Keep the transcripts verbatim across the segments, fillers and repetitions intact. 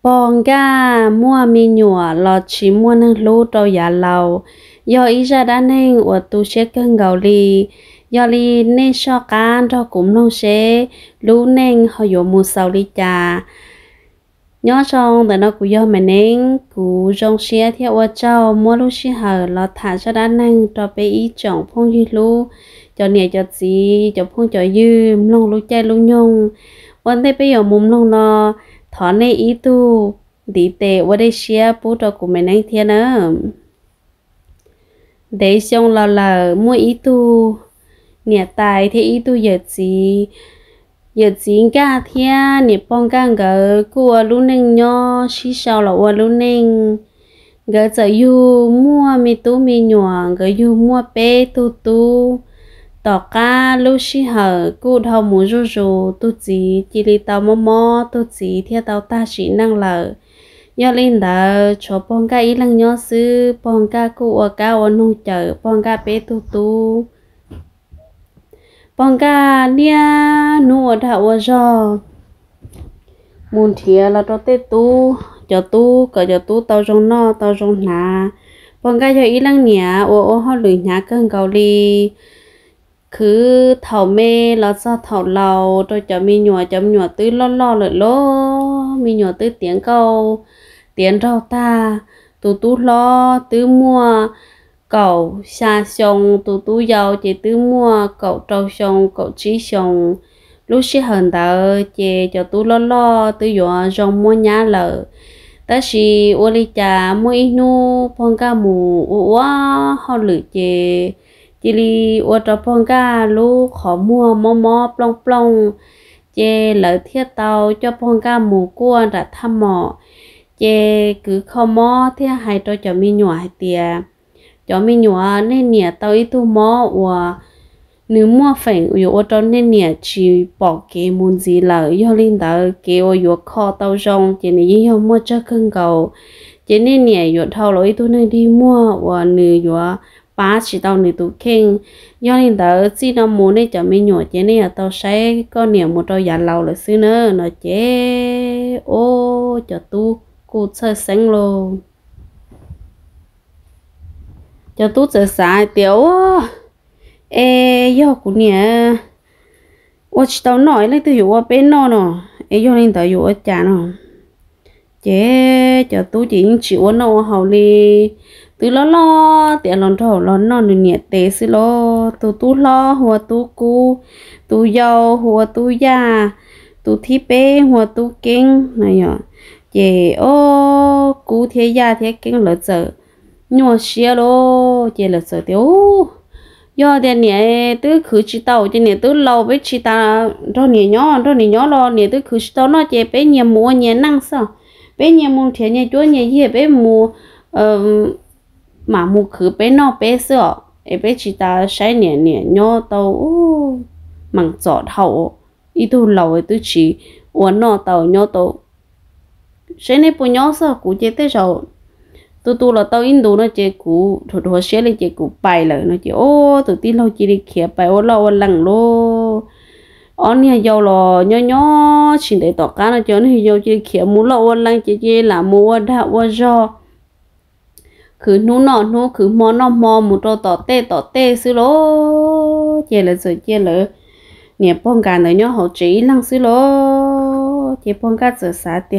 bong ga mua mi nhựa lọt chỉ mua năng lú trâu giả lầu do ý ra đã nên ở tu sẽ cân gạo lì do lì nên so cá cho cũng nông sẽ lú nên họ dùng mua sau lì trà nhớ xongแต่nó cũng do mình nên cũng trong xe theo ở châu mua lú xe hở lọt thả cho đã nên cho bé ý chọn phong như lú cho nhẹ cho gì cho phong cho dư lông lú chay lú nhungวันที่ไปอยู่มุมลงนอถอนในอีตูดีเตว่าได้เชียปูตกูไม่นั่งเทียนเนอะได้ชงเราเรามั่วอีตูเนี่ยตายที่อีตูเหยียดจีเหยียดจีก้าเทียเนี่ยป้องกันเกอกลัวลูกนึงย่อชี้เชาเราว่าลูกนึงเกจะอยู่มั่วมีตู้มีหน่วงเกอยู่มั่วเป้ตูตูตอกกาลูกชิเหอกูทำหมูจูจูตุจีจิริตามอมอตุจีเทียตาตาชีนั่งเหลอยอลินเดอชอบปองกาอีลังยอซื้อปองกากูอากาวันนุ่งเจอปองกาเปตูตูปองกาเนี่ยนัวดาวจอมูลเทียเราตัวเตตูจอตูก็จอตูเตาจงนอเตาจงหนาปองกาจออีลังเหนียโอโอฮอหลุยหนาเกินเกาหลีคือเท่าเมเราจะเท่าเราโดยจะมีหนัวจะมีหนัวตื้อล่อล่อเลยล้อมีหนัวตื้อเตียงเก่าเตียงเราตาตูตู้ล้อตื้อมัวเก่าชาชงตูตู้ยาวเจตื้อมัวเก่าเจ้าชงเก่าชี้ชงลูกชิหันเตอเจจะตู้ล่อล่อตื้อหยัวจงมัวหยาเลยแต่สิโอลิจามัวอินูพงกาหมูอ้วเขาหรือเจจิลีอวดปองกาลูกขอมัวมอมอปลองปลองเจเหลือเทียเตาเจ้าปองกาหมูก้วนแต่ทำหมอเจคือขอมอเทียให้ตัวจะมีหน่วยเตียจะมีหน่วยในเนี่ยเตาอีตัวมอว่าเนื้อมัวแฝงอยู่ว่าตอนในเนี่ยชีปอกเกมุนจีเหลือยอลินเตอเกวอยู่คอเตาจงเจนี่ยิ่งมัวจะขึ้นเก่าเจนี่เนี่ยอยู่เท่าร้อยตัวนึงดีมัวว่าเนื้ออยู่ป้าchỉ tao nửa tụ khen do nên tao chỉ nó muốn để cho mình nhỏ chế này tao sẽ có niềm một trâu già lâu là xưa nữa nó chế ô cho tu cô chơi sáng luôn cho tu chơi xài tiểu ê do của nè ô chỉ tao nói lấy từ dụ bên nó nè ê do nên tao dụ chả nó chế cho tu chỉ chịu nó hầu đi từ lo lo tiền lon thổ lon non được nhẹ tế xí lo tu tu lo hùa tu cu tu dâu hùa tu già tu thi bê hùa tu kinh này nhở chị ô cu thế già thế kinh lỡ sợ nhua xia lo chị lỡ sợ tiêu do tiền nhẹ tứ khử chỉ tàu chị nhẹ tứ lâu với chị ta cho nhẹ nhỏ cho nhẹ nhỏ lo nhẹ tứ khử chỉ tàu nó chị bé nhẹ mua nhẹ năng sao bé nhẹ mua thế nhẹ chúa nhẹ gì bé mua mà mua khử bé nó bé sữa em bé chỉ ta sai nhẹ nhẹ nhỏ tàu mảng giọt hậu ít tu lâu tôi chỉ uốn nó tàu nhỏ tàu sai này bữa nhỏ sao cũng chế tới rồi tu tu là tàu Indo nó chế cũ thôi thôi sẽ lấy chế cũ bài lại nó chế ô từ tin lâu chỉ đi khía bài ô lâu lằng lô ông nhà giàu là nhỏ nhỏ chỉ để tọt cá nó cho nó giàu chỉ khía muốn lâu lằng chế chế là mua đã mua do cứ nú nọ nú cứ mò nọ mò một trò tỏ tê tỏ tê xứ lố chè là rồi chè là nè bông gà này nhớ hậu trí lăng xứ lố chè bông gà giờ xả tiệt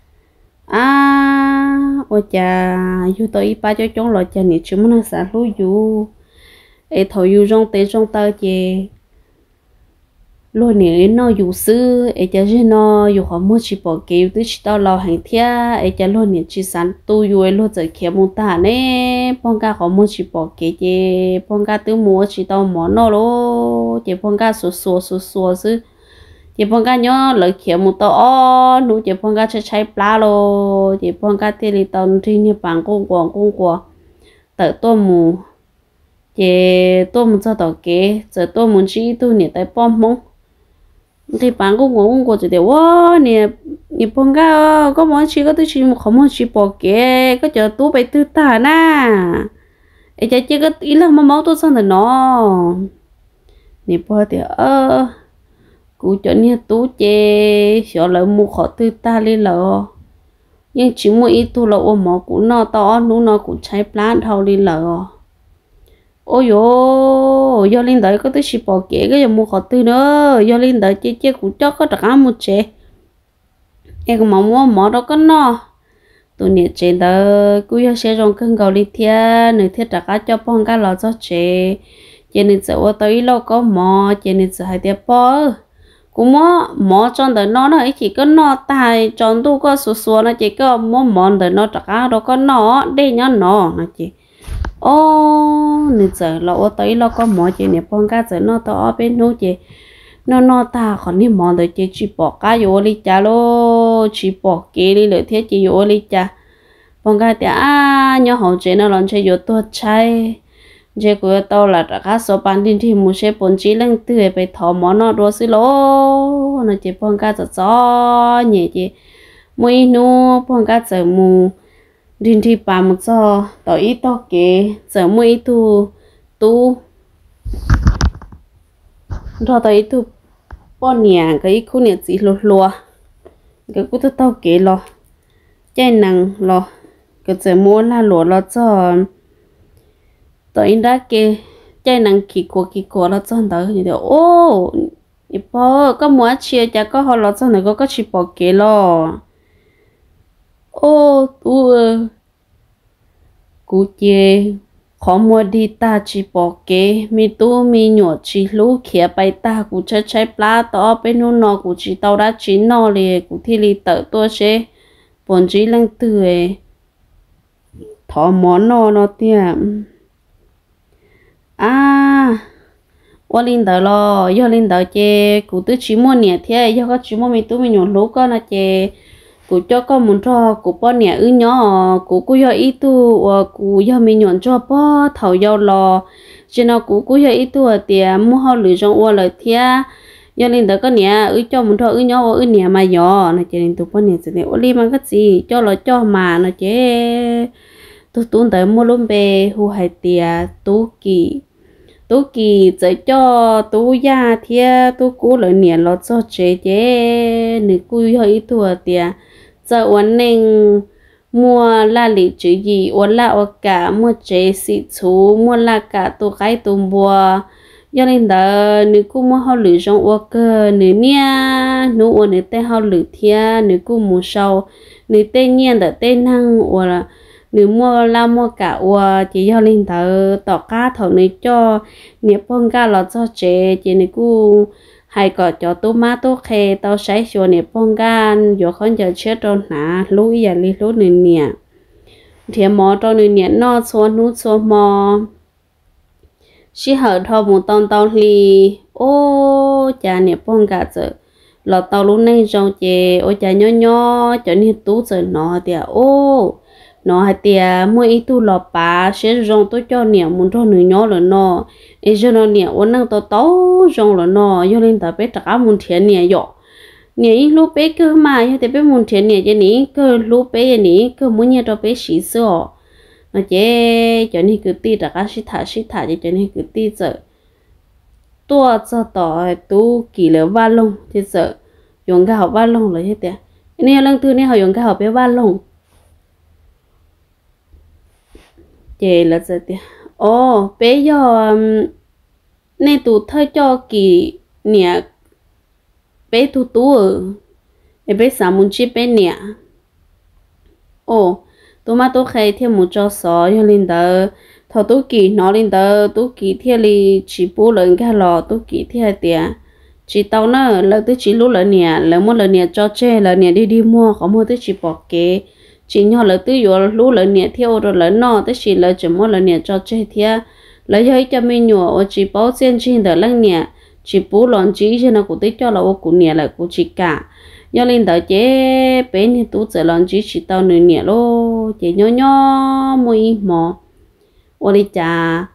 à ôi chà yêu tôi ba cho chúng loại chè nè chúng nó xả lúa yêu ấy thầu yêu trong tê trong tơ chè luôn nè nó yêu sư ấy chả chứ nó yêu họ mua chỉ bỏ kêu tôi chỉ tao lo hàng thia ấy chả luôn nè chỉ sản tu yêu luôn giờ kia mua ta nè phong ca họ mua chỉ bỏ kêu chè phong ca tôi mua chỉ tao món nó lo chè phong ca sủa sủa sủa sủa chứ chè phong ca nhớ lời kia mua tao ó nụ chè phong ca chơi chơi plá lo chè phong ca tiền đi tao đi như bằng con quàng con quàng tự tôi mua chè tôi muốn cho tao kế giờ tôi muốn chỉ tôi nè tại bom mông thì bạn cũng cũng có chỉ để wow nè nè phong ca có món chi có tôi chỉ một không món chi bỏ kệ có chờ tú bay tư ta na ấy chỉ chỉ có ý là món máu tôi xong rồi nó nè bỏ thì ơ cú cho nè tú chê sợ lỡ mua khó tư ta lên lỡ nhưng chỉ một ít tu là ôm mỏ cũng nó to nú nó cũng cháy plan thâu đi lợ ôi yo do linh đợi có tới chỉ bỏ kể cái mua khó tư nữa do linh đợi chế chế cũng cho có trả một chế em cũng mong mua mỏ đó có nó tụi nhẹ chế đó cứ yêu xe rong cưng cầu đi thia nửa thiết trả cá cho phong cá lò cho chế chế nên sợ tới lâu có mỏ chế nên sợ hai tiệp bò cũng mỏ mỏ trong đời nó nó ấy chỉ có nó tài trong tu có số số nó chỉ có mỏ mỏ đời nó trả cá đó có nó đây nhá nó nó chỉ ô nửa giờ lâu tới lâu có mỏ chế nên phong cá giờ nó to bênนู้chế nó nó ta còn đi mò được chỉ chỉ bỏ cá vô đi cha lô chỉ bỏ kia đi lợi thế chỉ vô đi cha bằng cái thì à nhớ hậu chế nó làm chơi vô tua chay chế của tao là trả cá số bán đi thì mua xe bốn chỉ lên từ về thò món nó đồ xí lô nó chỉ bằng cái giờ gió nhẹ chỉ mỗi nu bằng cái giờ mù đi thì bà một giờ tao ít tao kể giờ mỗi tu tu rồi tới tu bọn nhà cái khu nhà gì lùa lùa cái khu tao kể lo chạy nặng lo cái giờ mua là lùa lo cho tới đó kia chạy nặng kỳ của kỳ của lo cho đó như thế ô bố có mua chia chả có họ lo cho này có có chỉ bỏ kể lo ô tu cú chia khó mua đi ta chỉ bỏ kế mi tu mi nhỏ chỉ lú khía bay ta cũng chơi chơi plá to bênนู้น nó cũng chỉ tao đã chỉ nó liền cũng thi li tự tôi sẽ bọn chỉ lăng từ thọ món nó nó tiệm à ô linh đỡ lo do linh đỡ chê cũng tự chỉ mua nhẹ thế do có chỉ mua mi tu mi nhỏ lú con là chê cụ cho con muốn cho cụ bao nhiêu ư nhỏ cụ cụ do ít tu và cụ do mình nhọn cho bao thầu do lo cho nó cụ cụ do ít tu thì mua họ lựa chọn qua lời thia do nên đó có nhẹ ư cho muốn cho ư nhỏ ư nhẹ mà nhỏ nó chỉ nên tụ bao nhiêu thì ô li mang cái gì cho lo cho mà nó chế tu tu tới mua luôn về hu hai tia tu kỳ tu kỳ chỉ cho tu ya thia tu cụ lời nhẹ lo cho chế chế nữ cụ do ít tu thì giờ ổn định mua là lý chữ gì ổn là ở cả mua chế sĩ chú mua là cả tổ cái tổ bùa cho nên đó nếu cô mua họ lựa trong ở cơ nếu nia nếu ở nếu tên họ lựa thia nếu cô mua sau nếu tên nhiên đó tên năng ở là nếu mua là mua cả ở chỉ cho nên đó tỏ cá thầu nếu cho nếu phong cá là cho chế chỉ nếu cô hay có cho tôi má tôi khe tao sai cho nè phong gan giờ con giờ chết rồi nè lúi giờ đi lúi nè nè thì mò cho nè nè nó xuống nút xuống mò chỉ hở thâu một tông tông li ô cha nè phong cả giờ lọ tao lúc này trong chè ô cha nhỏ nhỏ cho nên tú giờ nó thì ô nó hay thì mỗi ít tu lọ bà sẽ rong tôi cho nè muốn cho nữ nhỏ rồi nó ấy cho nó nè ôn năng to to rong rồi nó cho nên ta biết trả muốn thiệt nè dọ nè lúc bé cơ mà như thế bé muốn thiệt nè cho nè cơ lúc bé nè cơ muốn nhớ cho bé xí sữa nó chế cho nên cứ ti trả xí thả xí thả cho nên cứ ti sợ tua cho tỏ tu kỳ lỡ ba lông thì sợ dùng cái học ba lông rồi hết tiệt nè lần thứ nè họ dùng cái học bé ba lông chế là gì thế? Ồ, bé giờ nên tụ thay cho kỳ nè bé tụ tụ ở bé sao muốn chip bé nè ồ tụ mà tụ khai thêm một cho sò cho linh đỡ thọ tụ kỳ nó linh đỡ tụ kỳ theo li chỉ bù lần cái lò tụ kỳ theo tiền chỉ tao nó là tụ chỉ lúc là nè là một lần nè cho chơi là nè đi đi mua có mua tụ chỉ bỏ kế chỉ nhỏ là tư dụ lú là nhẹ theo rồi là nó tới chỉ là chỉ muốn là nhẹ cho chơi theo lấy hơi cho mình nhỏ chỉ bảo sen trên đời lăng nhẹ chỉ bố lon chỉ cho nó cũng tới cho là ô cũng nhẹ là cũng chỉ cả do lên đời chế bé như tú giờ lon chỉ chỉ tao nửa nhẹ lô chỉ nhỏ nhỏ môi mò ô đi chả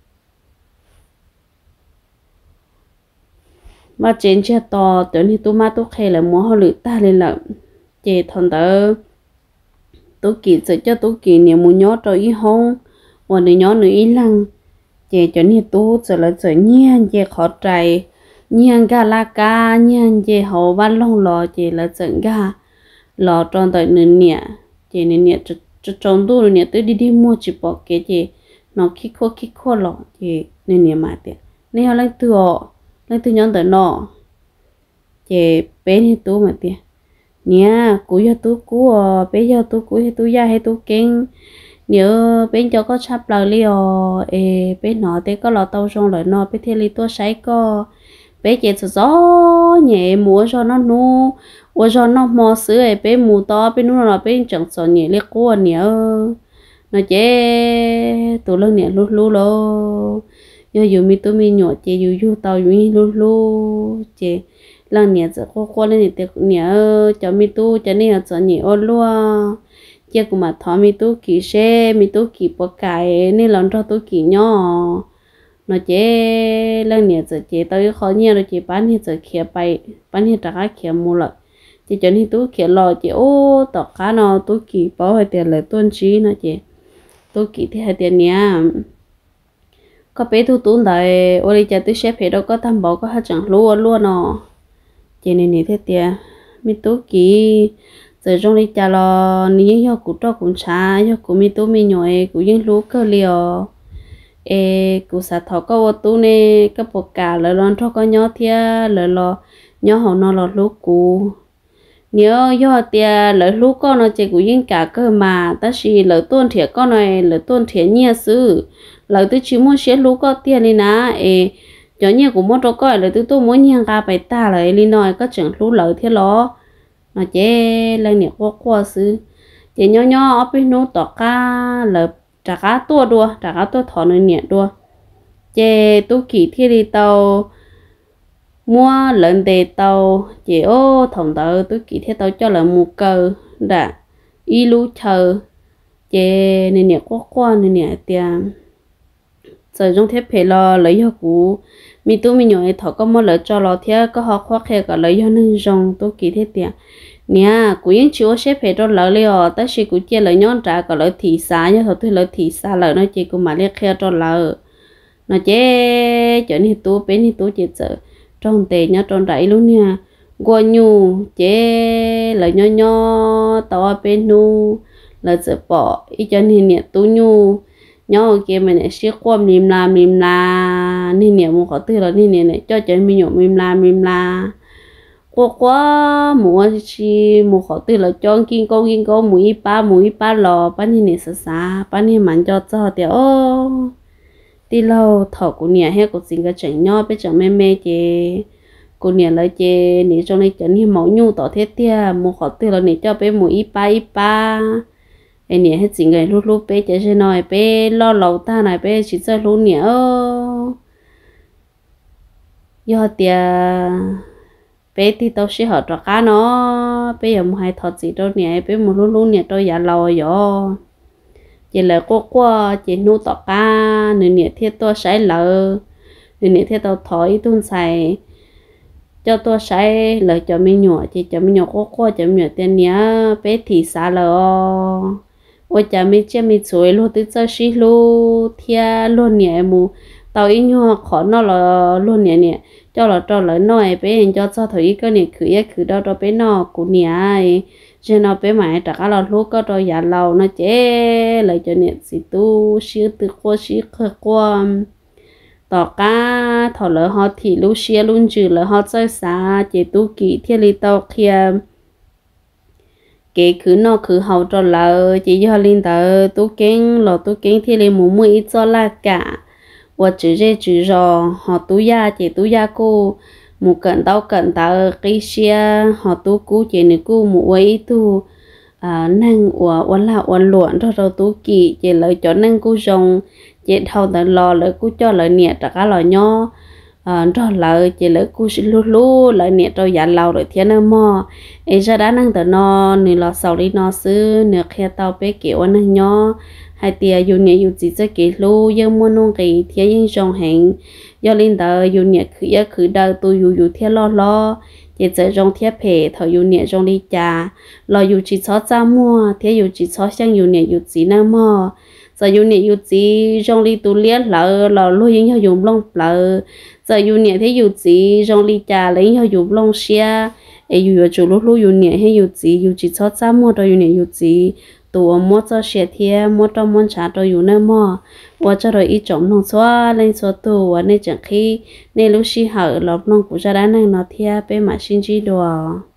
mà trên che to tới như tú mà tú khay là mua họ lựa ta lên là chỉ thằng tớ tú kỳ sẽ cho tú kỳ nhiều muốn nhớ rồi ý không và nếu nhớ nữa ý lăng chỉ cho nên tú sẽ là sẽ nhiên chỉ khó trái nhiên gà la cá nhiên chỉ hậu ban long lò chỉ là dẫn gà lò tròn tới nửa nhẹ chị nên nhẹ cho cho tròn tu rồi nhẹ tới đi đi mua chỉ bỏ cái chị nó khi khô khi khô lọ chị nên nhẹ mà tiệt nên họ lấy từ họ lấy từ nhóm tới nọ chị bé như tú mà tiệt nhẹ cú cho tú cú bé cho tú cú hay tú da hay tú kinh nhớ bên cho có chắp lời li ờ ê bên nọ té có lọ tàu trong lời nọ bên thiên li tua sấy có bé chị sợ gió nhẹ múa cho nó nu ủa cho nó mò sữa ấy bé mù to bên nu là bên chẳng sợ nhẹ liệt cua nhớ nó chế tụ lưng nhẹ lu lu lo giờ dù mi tụi mi nhỏ chế dù dù tàu dù lu lu chế lần nhẹ sợ qua qua lên nhẹ tiệt nhẹ cho mi tu cho nên là sợ nhẹ ô luôn chia của mà thọ mi tu kỳ xe mi tu kỳ bỏ cài nên lần cho tu kỳ nhỏ nó chế lần nhẹ giờ chế tới khó nhiều rồi chế bán thì giờ kia bay bán thì trả kia mua lại chế cho nên tu kia lò chế ô tọt cá nó tu kỳ bỏ hai tiền lại tuân trí nó chế tu kỳ thì hai tiền nha có bé tu tu đại ô đi chơi tu xếp hết đâu có tham bảo có hai chẳng luôn luôn nó chế nên này thế tiền mi tu kỳ giờ trong đi chơi lo ní do cụ cho cũng cha do cụ mi tu mi nhồi cụ yên lú cơ liều ê cụ sa thọ có ô tu nè cái bộ cả lời lon cho có nhỏ thia lời lo nhỏ hậu nó lo lú cụ nhớ do tia lời lú con nó chỉ cụ yên cả cơ mà ta chỉ lời tuôn thiệt con này lời tuôn thiệt nhia sư lời tôi chỉ muốn xé lú có tia đi ná ê cho nhia cũng muốn cho coi lời tôi tôi muốn nhang ca bài ta lời đi nói có chẳng lú lời thế lo nó chế lên nhẹ qua qua xứ chế nhỏ nhỏ ở bên nô tọt cá là trả cá tua đua trả cá tua thọ nơi nhẹ đua chế tu kỳ thi đi tàu mua lợn đề tàu chế ô thòng tàu tu kỳ thi tàu cho là một cờ đã y lú chờ chế nên nhẹ qua qua nên nhẹ tiền giờ trong thế phải lo lấy cho cũ mi tu mi nhồi thọ có mua lợi cho lo thế có họ khoác khe cả lấy cho nên rong tu kỳ thế tiền nè cú yên chúa xếp phải cho lợi liò ta chỉ cú chia lợi nhon trả cả lợi thị xã nhá thôi lợi thị xã lợi nó chỉ cú mà liệt khe cho lợi nó chế cho nên tu bên thì tu chỉ sợ trong tệ nhá trong đại luôn nha qua nhu chế lợi nho nho tao bên nu lợi sợ bỏ ý cho nên nè tu nhu nhau kia mình lại siết qua mìm la mìm la nên nhiều một khó tư là nên nhiều này cho chơi mình nhổ mìm la mìm la qua qua mua chi một khó tư là cho kinh câu kinh câu mũi ba mũi ba lò bán như này xa xa bán như mạnh cho cho thì ô đi lâu thọ của nhà hay của sinh cái chảnh nho bây giờ mê mê chê của nhà lấy chê này trong này chảnh như máu nhu tỏ thế tia một khó tư là này cho bé mũi ba ít ba anh nhỉ hếtสิ่งไงลูกๆเป๊ะจะใช่หน่อยเป๊ะล่อเหลาตาหน่อยเป๊ะชิดจะรู้เนี่ยเออยอดเดียเป๊ะที่ตัวชิหอดรักเนาะเป๊ะยังไม่ให้ถอดสีตัวเนี่ยเป๊ะมันรู้ๆเนี่ยตัวอย่าเราอย่อchỉ là cô qua chỉ nuôi tọt cá nửa nửa thiết tôi sai lỡ nửa nửa thiết tôi thổi tuôn xài cho tôi sai lỡ cho mình nhỏ chỉ cho mình nhỏ cô qua cho mình nhỏ tiền nhá bé thì xa lỡ ôi cha mình chơi mình chuối luôn tới giờ xí luôn thia luôn nhẹ mù tao ý nhau khó nó là luôn nhẹ nhẹ cho là cho lại nói bé cho cho thử cái này khử ấy khử đâu cho bé nó cũng nhẹ cho nó bé mày trả cả là lúc có rồi giả lâu nó chế lại cho nhẹ xí tu xí từ qua xí khơi qua tỏ cá thọ lỡ họ thì lúc xí luôn trừ lỡ họ chơi xa chế tu kỹ thiên lý tàu kia cái cứ nó cứ hậu cho lỡ chỉ do linh tờ tu kinh lọ tu kinh thì lấy mũ mũi cho là cả và chữ dê chữ rò họ tu ya chỉ tu ya cô mũ cận tao cận tao cái xe họ tu cú chỉ này cú mũ ấy tu à năng và và là và luận cho rồi tu kỳ chỉ lợi cho năng cú rong chỉ thâu tận lò lợi cú cho lợi nhẹ trả cả lò nho à cho lợi chỉ lợi cú xin lu lu lợi nhẹ cho giả lâu rồi thiên nam mò ấy ra đã năng tận no nửa lò sau đi no xứ nửa khe tao bé kiểu năng nho hai tia dù nhẹ dù chỉ cho kỹ lu dân mua nông kỳ thiên dân trồng hẹn do linh tờ dù nhẹ khử ya khử đầu tôi dù dù thiên lo lo chỉ giờ trong thiên phê thở dù nhẹ trong đi trà lo dù chỉ cho ra mua thiên dù chỉ cho sang dù nhẹ dù chỉ năng mò giờ dù nhẹ dù chỉ trong đi tu liết lỡ lỡ lui những hiệu dùng lông lỡ giờ dù nhẹ thế dù chỉ trong đi trà lấy hiệu dùng lông xe ấy dù chủ lúc lúc dù nhẹ hay dù chỉ dù chỉ cho ra mua rồi dù nhẹ dù chỉ tụ mua cho xe thiê mua trong món chả choอยู่nơi mò và cho rồi ít trồng nông xóa lên số tụ và nên chẳng khi nên lúc xí hở lọp nông cũng ra đá này nó thiê bên mà xin chi đồ